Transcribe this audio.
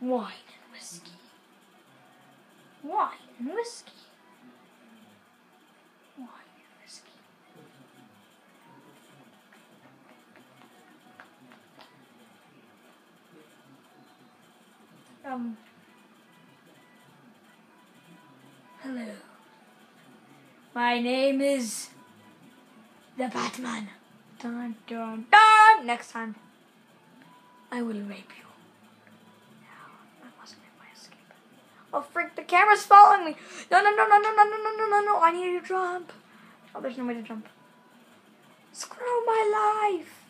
Wine and whiskey. Wine and whiskey. Wine and whiskey. Hello. My name is the Batman. Dun dun dun. Next time, I will rape you. Now, I must make my escape. Oh frick! The camera's following me. No! I need to jump. Oh, there's no way to jump. Screw my life.